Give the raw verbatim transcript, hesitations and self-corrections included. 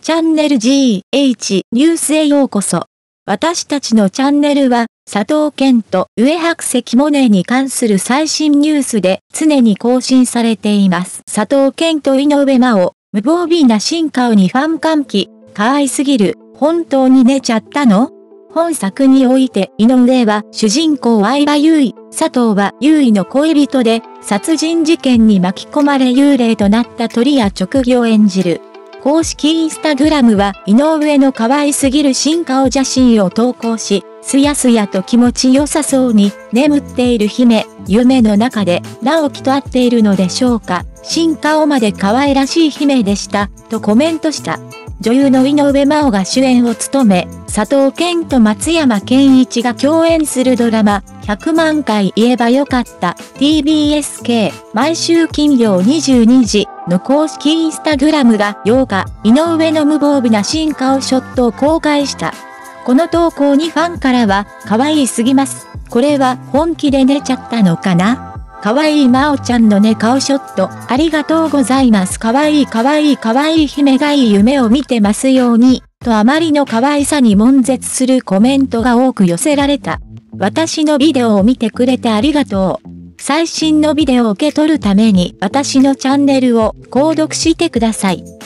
チャンネル ジーエイチ ニュースへようこそ。私たちのチャンネルは、佐藤健と上白石萌音に関する最新ニュースで常に更新されています。佐藤健と井上真央、無防備な新顔にファン歓喜、可愛すぎる、本当に寝ちゃったの？本作において井上は主人公相葉優衣、佐藤は優衣の恋人で、殺人事件に巻き込まれ幽霊となった鳥谷直樹を演じる。公式インスタグラムは井上の可愛すぎる新顔写真を投稿し、すやすやと気持ちよさそうに眠っている姫、夢の中で直樹と会っているのでしょうか。新顔まで可愛らしい姫でした、とコメントした。女優の井上真央が主演を務め、佐藤健と松山ケンイチが共演するドラマ、ひゃくまんかい言えばよかった ティービーエスケー 毎週金曜にじゅうにじの公式インスタグラムがようか、井上の無防備な新顔ショットを公開した。この投稿にファンからは、可愛いすぎます。これは本気で寝ちゃったのかな？可愛い真央ちゃんの寝顔ショット、ありがとうございます。可愛い可愛い可愛い姫がいい夢を見てますように、とあまりの可愛さに悶絶するコメントが多く寄せられた。私のビデオを見てくれてありがとう。最新のビデオを受け取るために私のチャンネルを購読してください。